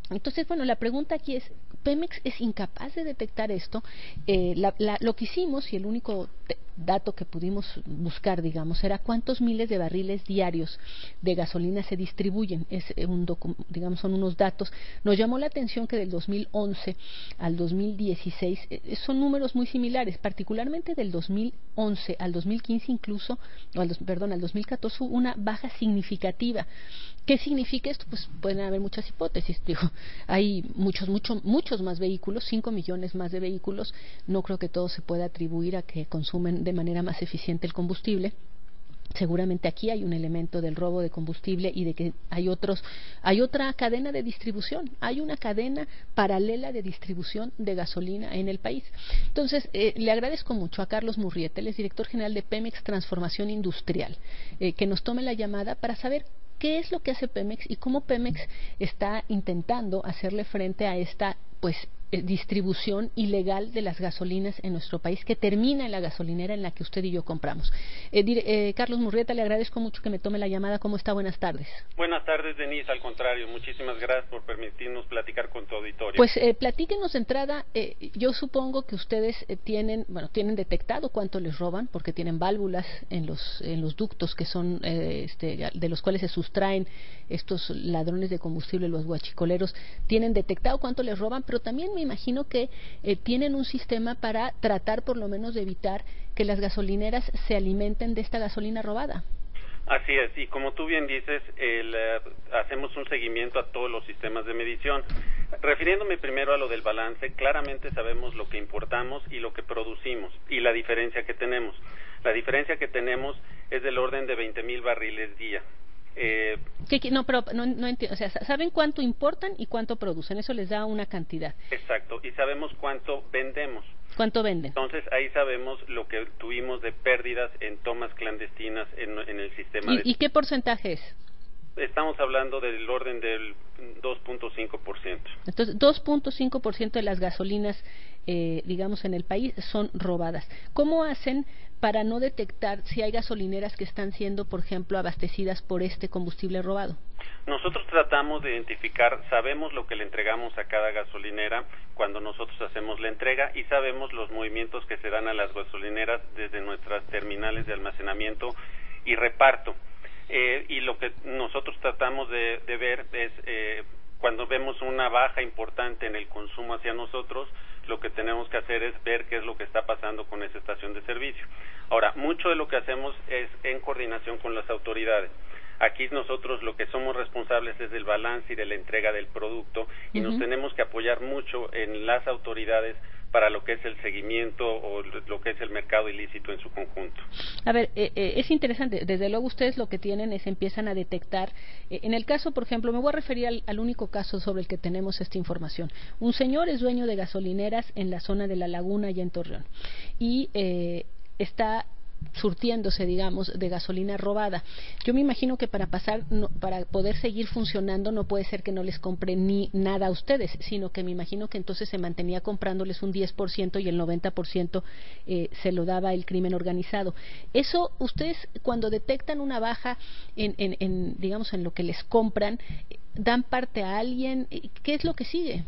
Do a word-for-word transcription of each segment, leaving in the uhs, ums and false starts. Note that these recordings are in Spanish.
Entonces, bueno, la pregunta aquí es, ¿Pemex es incapaz de detectar esto? Eh, la, la, lo que hicimos, y el único te, dato que pudimos buscar, digamos, era cuántos miles de barriles diarios de gasolina se distribuyen. Es un docu, digamos, son unos datos. Nos llamó la atención que del dos mil once al dos mil dieciséis eh, son números muy similares, particularmente del dos mil once al dos mil quince incluso, o al, perdón, al dos mil catorce hubo una baja significativa. ¿Qué significa esto? Pues pueden haber muchas hipótesis. Digo, hay muchos, muchos, muchos más vehículos, cinco millones más de vehículos. No creo que todo se pueda atribuir a que consumen de manera más eficiente el combustible. Seguramente aquí hay un elemento del robo de combustible y de que hay otros, hay otra cadena de distribución, hay una cadena paralela de distribución de gasolina en el país. Entonces, eh, le agradezco mucho a Carlos Murrieta, él es director general de Pemex Transformación Industrial, eh, que nos tome la llamada para saber qué es lo que hace Pemex y cómo Pemex está intentando hacerle frente a esta, pues, eh, distribución ilegal de las gasolinas en nuestro país, que termina en la gasolinera en la que usted y yo compramos. Eh, dire, eh, Carlos Murrieta, le agradezco mucho que me tome la llamada. ¿Cómo está? Buenas tardes. Buenas tardes, Denise. Al contrario, muchísimas gracias por permitirnos platicar con tu auditorio. Pues eh, platíquenos de entrada. Eh, yo supongo que ustedes eh, tienen, bueno, tienen detectado cuánto les roban, porque tienen válvulas en los en los ductos que son eh, este, de los cuales se sustraen estos ladrones de combustible, los guachicoleros. Tienen detectado cuánto les roban, pero también me imagino que eh, tienen un sistema para tratar por lo menos de evitar que las gasolineras se alimenten de esta gasolina robada. Así es, y como tú bien dices, el, uh, hacemos un seguimiento a todos los sistemas de medición. Refiriéndome primero a lo del balance, claramente sabemos lo que importamos y lo que producimos, y la diferencia que tenemos. La diferencia que tenemos es del orden de veinte mil barriles día. Eh, ¿Qué, qué, no, pero no, no entiendo, o sea, saben cuánto importan y cuánto producen, eso les da una cantidad. Exacto, y sabemos cuánto vendemos. ¿Cuánto venden? Entonces ahí sabemos lo que tuvimos de pérdidas en tomas clandestinas en, en el sistema. ¿Y, de... ¿Y qué porcentaje es? Estamos hablando del orden del dos punto cinco por ciento. Entonces, dos punto cinco por ciento de las gasolinas, eh, digamos, en el país son robadas. ¿Cómo hacen para no detectar si hay gasolineras que están siendo, por ejemplo, abastecidas por este combustible robado? Nosotros tratamos de identificar, sabemos lo que le entregamos a cada gasolinera cuando nosotros hacemos la entrega y sabemos los movimientos que se dan a las gasolineras desde nuestras terminales de almacenamiento y reparto. Eh, y lo que nosotros tratamos de, de ver es eh, cuando vemos una baja importante en el consumo hacia nosotros, lo que tenemos que hacer es ver qué es lo que está pasando con esa estación de servicio. Ahora, mucho de lo que hacemos es en coordinación con las autoridades. Aquí nosotros lo que somos responsables es del balance y de la entrega del producto y uh-huh. nos tenemos que apoyar mucho en las autoridades para lo que es el seguimiento o lo que es el mercado ilícito en su conjunto. A ver, eh, eh, es interesante, desde luego ustedes lo que tienen es empiezan a detectar, eh, en el caso, por ejemplo, me voy a referir al, al único caso sobre el que tenemos esta información. Un señor es dueño de gasolineras en la zona de La Laguna y en Torreón y eh, está surtiéndose, digamos, de gasolina robada. Yo me imagino que para pasar, no, para poder seguir funcionando no puede ser que no les compre ni nada a ustedes, sino que me imagino que entonces se mantenía comprándoles un diez por ciento y el noventa por ciento eh, se lo daba el crimen organizado. Eso, ustedes cuando detectan una baja en, en, en digamos, en lo que les compran, dan parte a alguien, ¿qué es lo que sigue?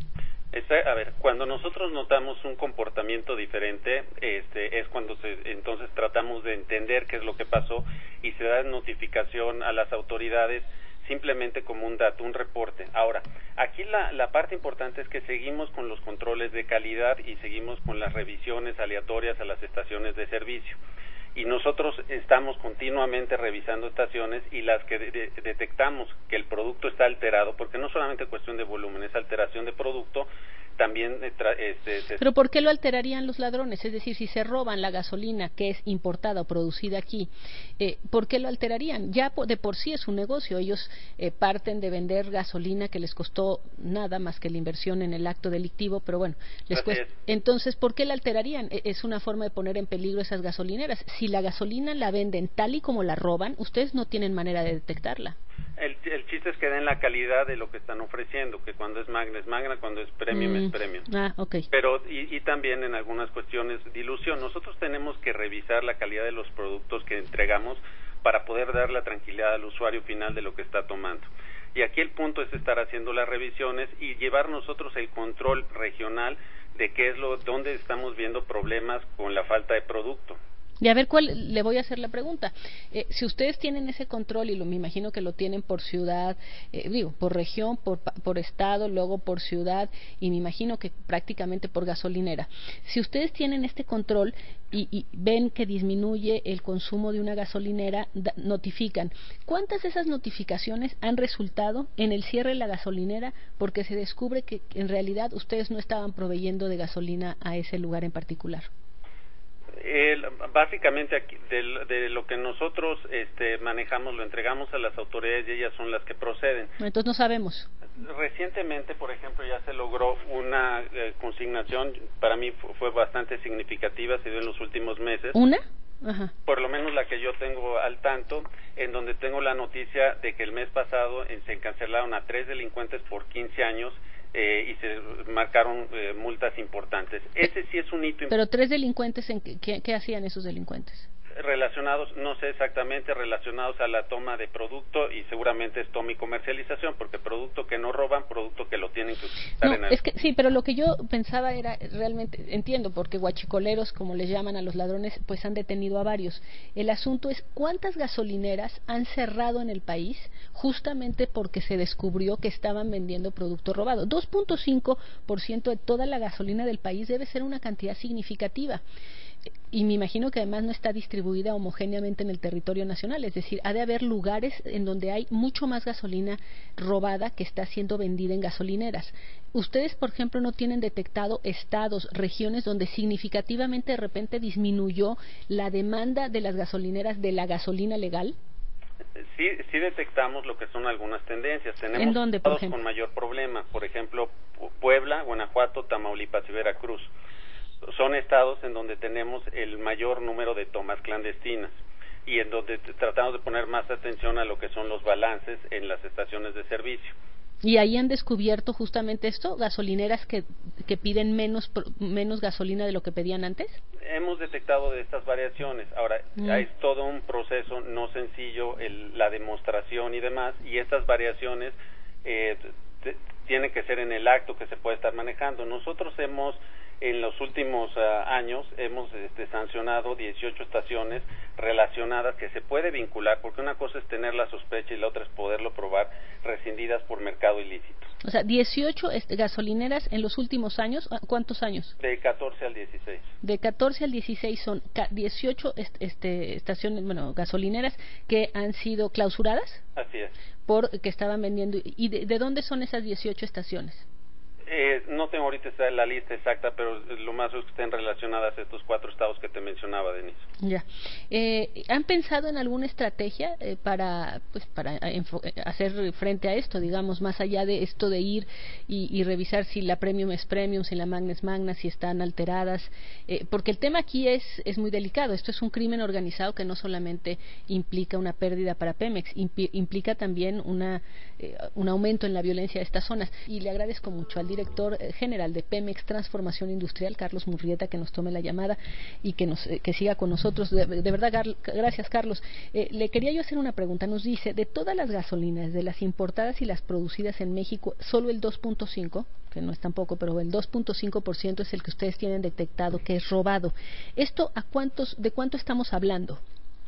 A ver, cuando nosotros notamos un comportamiento diferente, este, es cuando se, entonces tratamos de entender qué es lo que pasó y se da notificación a las autoridades simplemente como un dato, un reporte. Ahora, aquí la, la parte importante es que seguimos con los controles de calidad y seguimos con las revisiones aleatorias a las estaciones de servicio. Y nosotros estamos continuamente revisando estaciones y las que de, de, detectamos que el producto está alterado, porque no solamente es cuestión de volumen, es alteración de producto, también... Este, se... ¿Pero por qué lo alterarían los ladrones? Es decir, si se roban la gasolina que es importada o producida aquí, eh, ¿por qué lo alterarían? Ya de por sí es un negocio, ellos eh, parten de vender gasolina que les costó nada más que la inversión en el acto delictivo, pero bueno, les cuesta. Entonces, ¿por qué la alterarían? Es una forma de poner en peligro esas gasolineras. Si la gasolina la venden tal y como la roban, ustedes no tienen manera de detectarla. El, el chiste es que den la calidad de lo que están ofreciendo, que cuando es magna es magna, cuando es premium mm. es premium. Ah, okay. Pero y, y también en algunas cuestiones dilución. Nosotros tenemos que revisar la calidad de los productos que entregamos para poder dar la tranquilidad al usuario final de lo que está tomando. Y aquí el punto es estar haciendo las revisiones y llevar nosotros el control regional de qué es lo, dónde estamos viendo problemas con la falta de producto. Y a ver, ¿cuál? Le voy a hacer la pregunta. Eh, si ustedes tienen ese control, y lo, me imagino que lo tienen por ciudad, eh, digo, por región, por, por estado, luego por ciudad, y me imagino que prácticamente por gasolinera. Si ustedes tienen este control y, y ven que disminuye el consumo de una gasolinera, da, notifican. ¿Cuántas de esas notificaciones han resultado en el cierre de la gasolinera porque se descubre que en realidad ustedes no estaban proveyendo de gasolina a ese lugar en particular? El, básicamente aquí, de, de lo que nosotros este, manejamos lo entregamos a las autoridades y ellas son las que proceden. Entonces no sabemos. Recientemente, por ejemplo, ya se logró una eh, consignación, para mí fue, fue bastante significativa, se dio en los últimos meses. ¿Una? Ajá. Por lo menos la que yo tengo al tanto, en donde tengo la noticia de que el mes pasado eh, se cancelaron a tres delincuentes por quince años. Eh, y se marcaron eh, multas importantes. Ese sí es un hito importante. Pero tres delincuentes, ¿en qué, qué, qué hacían esos delincuentes? Relacionados, no sé exactamente, relacionados a la toma de producto y seguramente es toma y comercialización, porque producto que no roban, producto que lo tienen que utilizar no, en el... es que sí, pero lo que yo pensaba era, realmente, entiendo, porque guachicoleros, como les llaman a los ladrones, pues han detenido a varios. El asunto es, ¿cuántas gasolineras han cerrado en el país justamente porque se descubrió que estaban vendiendo producto robado? dos punto cinco por ciento de toda la gasolina del país debe ser una cantidad significativa. Y me imagino que además no está distribuida homogéneamente en el territorio nacional, es decir, ha de haber lugares en donde hay mucho más gasolina robada que está siendo vendida en gasolineras. ¿Ustedes, por ejemplo, no tienen detectado estados, regiones donde significativamente de repente disminuyó la demanda de las gasolineras de la gasolina legal? Sí, sí detectamos lo que son algunas tendencias. Tenemos ¿En dónde, por estados ejemplo? con mayor problema, por ejemplo, Puebla, Guanajuato, Tamaulipas y Veracruz. Son estados en donde tenemos el mayor número de tomas clandestinas y en donde tratamos de poner más atención a lo que son los balances en las estaciones de servicio. ¿Y ahí han descubierto justamente esto? ¿Gasolineras que, que piden menos menos gasolina de lo que pedían antes? Hemos detectado de estas variaciones. Ahora, mm. es todo un proceso no sencillo, el, la demostración y demás, y estas variaciones eh, t- tienen que ser en el acto que se puede estar manejando. Nosotros hemos... En los últimos uh, años hemos este, sancionado dieciocho estaciones relacionadas que se puede vincular, porque una cosa es tener la sospecha y la otra es poderlo probar, rescindidas por mercado ilícito. O sea, dieciocho este, gasolineras en los últimos años, ¿cuántos años? De catorce al dieciséis. De catorce al dieciséis son dieciocho este, estaciones, bueno, gasolineras que han sido clausuradas. Así es. Porque estaban vendiendo. ¿Y de, de dónde son esas dieciocho estaciones? Eh, no tengo ahorita la lista exacta, pero lo más es que estén relacionadas a estos cuatro estados que te mencionaba, Denise. Ya. Eh, ¿Han pensado en alguna estrategia eh, para pues para hacer frente a esto, digamos, más allá de esto de ir y, y revisar si la Premium es Premium, si la Magna es Magna, si están alteradas? Eh, porque el tema aquí es, es muy delicado. Esto es un crimen organizado que no solamente implica una pérdida para Pemex, impi, implica también una eh, un aumento en la violencia de estas zonas. Y le agradezco mucho al director director general de Pemex Transformación Industrial, Carlos Murrieta, que nos tome la llamada y que nos eh, que siga con nosotros. De, de verdad, Gar, gracias, Carlos. Eh, le quería yo hacer una pregunta. Nos dice, de todas las gasolinas, de las importadas y las producidas en México, solo el dos punto cinco, que no es tampoco, pero el dos punto cinco por ciento es el que ustedes tienen detectado que es robado. ¿Esto a cuántos, de cuánto estamos hablando?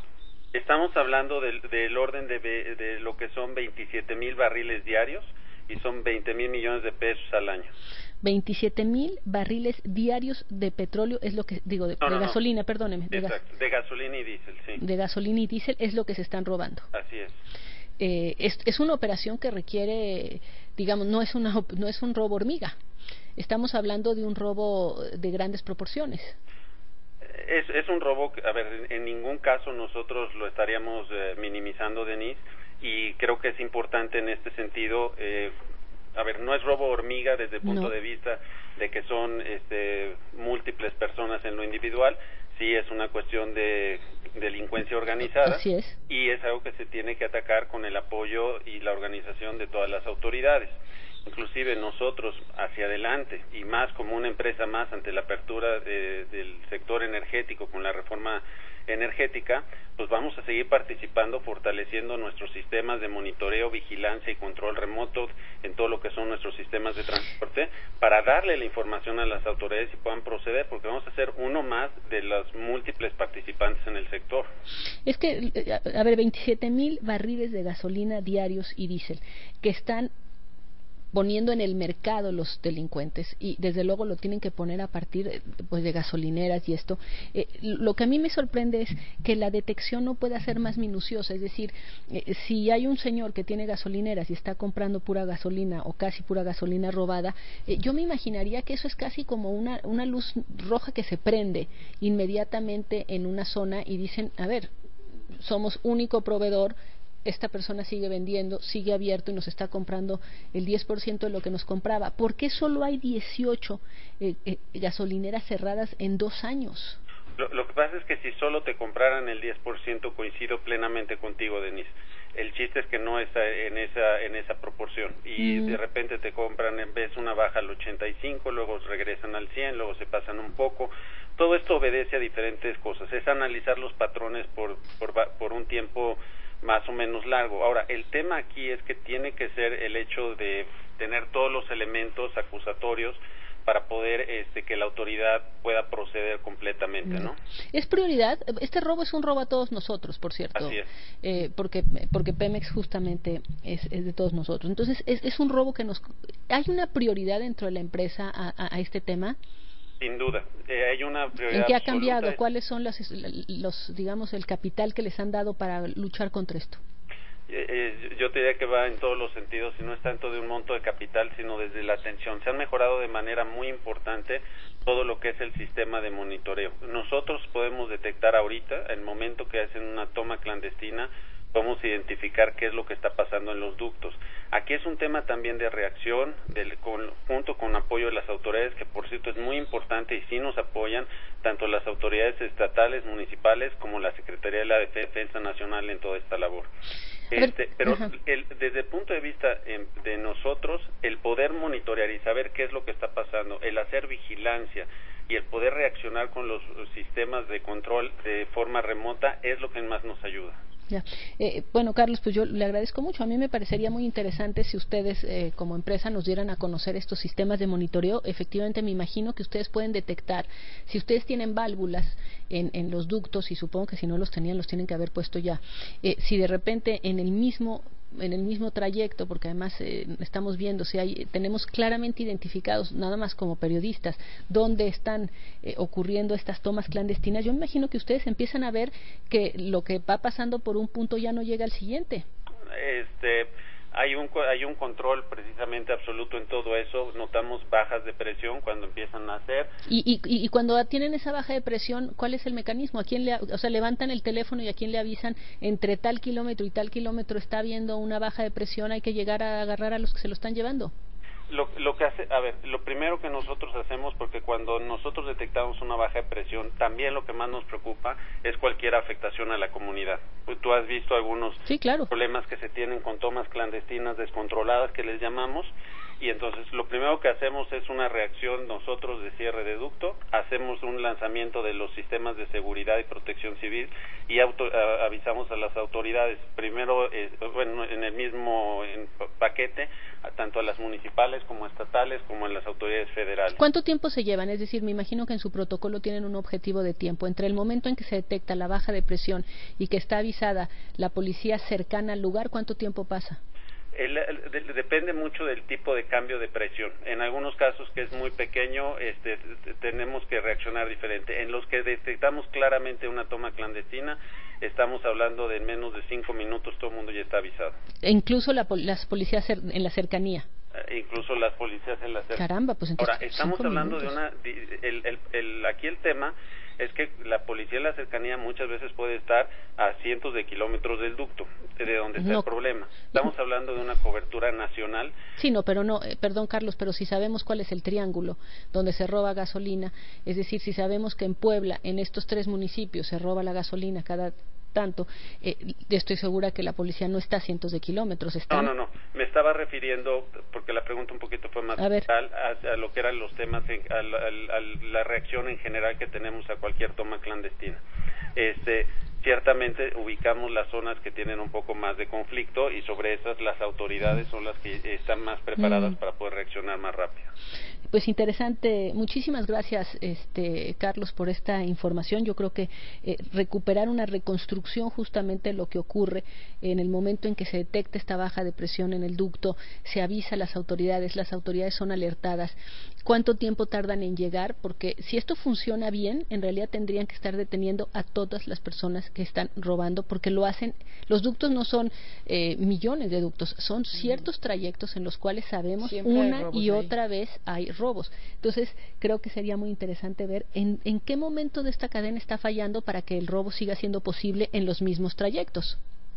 Estamos hablando del, del orden de, de lo que son veintisiete mil barriles diarios, y son veinte mil millones de pesos al año. veintisiete mil barriles diarios de petróleo es lo que, digo, de, no, de no, gasolina, no. perdóneme. De, Exacto, gas, de gasolina y diésel, sí. De gasolina y diésel es lo que se están robando. Así es. Eh, es, es una operación que requiere, digamos, no es, una, no es un robo hormiga. Estamos hablando de un robo de grandes proporciones. Es, es un robo, a ver, en ningún caso nosotros lo estaríamos eh, minimizando, Denise, y creo que es importante en este sentido, eh, a ver, no es robo hormiga desde el punto no. de vista de que son este, múltiples personas en lo individual, sí es una cuestión de delincuencia organizada. Así es. Y es algo que se tiene que atacar con el apoyo y la organización de todas las autoridades. inclusive nosotros hacia adelante, y más como una empresa más ante la apertura de, del sector energético con la reforma energética, pues vamos a seguir participando, fortaleciendo nuestros sistemas de monitoreo, vigilancia y control remoto en todo lo que son nuestros sistemas de transporte, para darle la información a las autoridades y puedan proceder, porque vamos a ser uno más de los múltiples participantes en el sector. Es que, a ver, veintisiete mil barriles de gasolina diarios y diésel que están poniendo en el mercado los delincuentes, y desde luego lo tienen que poner a partir pues de gasolineras y esto. Eh, lo que a mí me sorprende es que la detección no pueda ser más minuciosa, es decir, eh, si hay un señor que tiene gasolineras y está comprando pura gasolina o casi pura gasolina robada, eh, yo me imaginaría que eso es casi como una, una luz roja que se prende inmediatamente en una zona y dicen, a ver, somos único proveedor, esta persona sigue vendiendo, sigue abierto y nos está comprando el diez por ciento de lo que nos compraba. ¿Por qué solo hay dieciocho eh, eh, gasolineras cerradas en dos años? Lo, lo que pasa es que si solo te compraran el diez por ciento, coincido plenamente contigo, Denise. El chiste es que no está en esa en esa proporción, y mm. de repente te compran en vez una baja al ochenta y cinco, luego regresan al cien, luego se pasan un poco. Todo esto obedece a diferentes cosas. Es analizar los patrones por por, por un tiempo más o menos largo. Ahora, el tema aquí es que tiene que ser el hecho de tener todos los elementos acusatorios para poder este, que la autoridad pueda proceder completamente, ¿no? Es prioridad. Este robo es un robo a todos nosotros, por cierto. Así es. Eh, porque porque Pemex justamente es, es de todos nosotros. Entonces, es, es un robo que nos... ¿Hay una prioridad dentro de la empresa a, a, a este tema? Sin duda, eh, hay una prioridad. ¿En qué ha cambiado? Absoluta. ¿Cuáles son los, los, digamos, el capital que les han dado para luchar contra esto? Eh, eh, yo te diría que va en todos los sentidos, y no es tanto de un monto de capital, sino desde la atención. Se han mejorado de manera muy importante todo lo que es el sistema de monitoreo. Nosotros podemos detectar ahorita, el momento que hacen una toma clandestina, podemos identificar qué es lo que está pasando en los ductos. Aquí es un tema también de reacción, del, con, junto con apoyo de las autoridades, que por cierto es muy importante y sí nos apoyan, tanto las autoridades estatales, municipales, como la Secretaría de la Defensa Nacional en toda esta labor. Este, pero el, desde el punto de vista eh, de nosotros, el poder monitorear y saber qué es lo que está pasando, el hacer vigilancia y el poder reaccionar con los sistemas de control de forma remota es lo que más nos ayuda. Ya. Eh, bueno, Carlos, pues yo le agradezco mucho. A mí me parecería muy interesante si ustedes eh, como empresa nos dieran a conocer estos sistemas de monitoreo. Efectivamente, me imagino que ustedes pueden detectar si ustedes tienen válvulas en, en los ductos, y supongo que si no los tenían los tienen que haber puesto ya. Eh, si de repente en el mismo en el mismo trayecto, porque además eh, estamos viendo si hay, tenemos claramente identificados, nada más como periodistas, dónde están eh, ocurriendo estas tomas clandestinas. Yo me imagino que ustedes empiezan a ver que lo que va pasando por un punto ya no llega al siguiente. Este, hay un hay un control precisamente absoluto en todo eso. Notamos bajas de presión cuando empiezan a hacer. Y, y, y cuando tienen esa baja de presión, ¿cuál es el mecanismo? ¿A quién le, o sea, levantan el teléfono y a quién le avisan entre tal kilómetro y tal kilómetro está habiendo una baja de presión, hay que llegar a agarrar a los que se lo están llevando? Lo, lo que hace, a ver, lo primero que nosotros hacemos, porque cuando nosotros detectamos una baja de presión, también lo que más nos preocupa es cualquier afectación a la comunidad. Pues tú has visto algunos sí, claro. problemas que se tienen con tomas clandestinas descontroladas, que les llamamos, y entonces lo primero que hacemos es una reacción nosotros de cierre de ducto, hacemos un lanzamiento de los sistemas de seguridad y protección civil y auto, a, avisamos a las autoridades, primero eh, bueno, en el mismo en paquete, a, tanto a las municipales como estatales como a las autoridades federales. ¿Cuánto tiempo se llevan? Es decir, me imagino que en su protocolo tienen un objetivo de tiempo. Entre el momento en que se detecta la baja de presión y que está avisada la policía cercana al lugar, ¿cuánto tiempo pasa? El, el, de, depende mucho del tipo de cambio de presión. En algunos casos que es muy pequeño, este, tenemos que reaccionar diferente. En los que detectamos claramente una toma clandestina, estamos hablando de menos de cinco minutos, todo el mundo ya está avisado. E incluso la, las policías en la cercanía. Eh, incluso las policías en la cercanía. Caramba, pues entonces. Ahora, estamos hablando minutos. de una... El, el, el, aquí el tema es que la policía en la cercanía muchas veces puede estar a cientos de kilómetros del ducto, de donde está no, el problema. Estamos no. hablando de una cobertura nacional. Sí, no, pero no, eh, perdón Carlos, pero si sabemos cuál es el triángulo donde se roba gasolina, es decir, si sabemos que en Puebla, en estos tres municipios, se roba la gasolina cada tanto. Eh, estoy segura que la policía no está a cientos de kilómetros. Están... No, no, no. Me estaba refiriendo, porque la pregunta un poquito fue más general, a, a lo que eran los temas, en, a, a, a la reacción en general que tenemos a cualquier toma clandestina. Este, ciertamente ubicamos las zonas que tienen un poco más de conflicto y sobre esas las autoridades son las que están más preparadas mm. para poder reaccionar más rápido. Pues interesante, muchísimas gracias este Carlos por esta información. Yo creo que eh, recuperar una reconstrucción justamente lo que ocurre en el momento en que se detecta esta baja de presión en el ducto, se avisa a las autoridades, las autoridades son alertadas. ¿Cuánto tiempo tardan en llegar? Porque si esto funciona bien, en realidad tendrían que estar deteniendo a todas las personas que están robando, porque lo hacen, los ductos no son eh, millones de ductos, son ciertos trayectos en los cuales sabemos Siempre una y ahí. otra vez hay robos. Entonces, creo que sería muy interesante ver en, en qué momento de esta cadena está fallando para que el robo siga siendo posible en los mismos trayectos.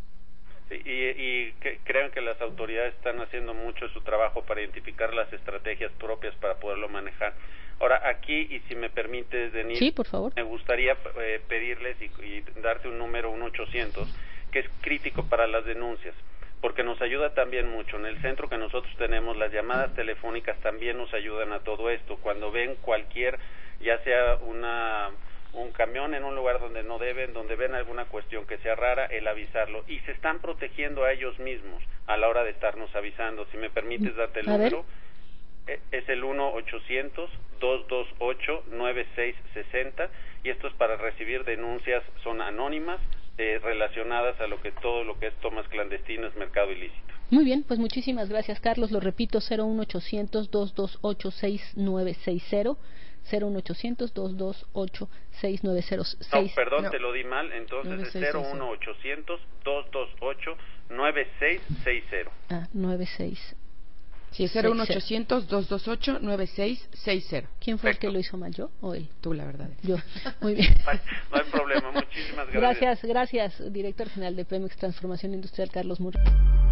Sí, y, y que, creo que las autoridades están haciendo mucho su trabajo para identificar las estrategias propias para poderlo manejar. Ahora, aquí, y si me permites, Denise, sí, por favor. Me gustaría eh, pedirles y, y darte un número, un ochocientos, que es crítico para las denuncias, porque nos ayuda también mucho. En el centro que nosotros tenemos, las llamadas telefónicas también nos ayudan a todo esto. Cuando ven cualquier, ya sea una un camión en un lugar donde no deben, donde ven alguna cuestión que sea rara, el avisarlo. Y se están protegiendo a ellos mismos a la hora de estarnos avisando. Si me permites darte el a número, ver. es el uno ochocientos, dos dos ocho, nueve seis seis cero, y esto es para recibir denuncias, son anónimas, Eh, relacionadas a lo que todo lo que es tomas clandestinas, mercado ilícito. Muy bien, pues muchísimas gracias, Carlos. Lo repito, cero uno ochocientos, dos dos ocho, seis nueve seis cero, cero uno ochocientos, dos dos ocho, seis nueve cero seis. No, perdón, no. Te lo di mal, entonces es cero uno ochocientos, dos dos ocho, nueve seis seis cero. Ah, nueve seis. Sí, cero uno ochocientos, dos dos ocho, nueve seis seis cero. ¿Quién fue Perfecto. el que lo hizo mal, yo o él? Tú, la verdad. Yo. Muy bien. No hay problema, muchísimas gracias. Gracias, gracias, director general de Pemex Transformación Industrial, Carlos Murray.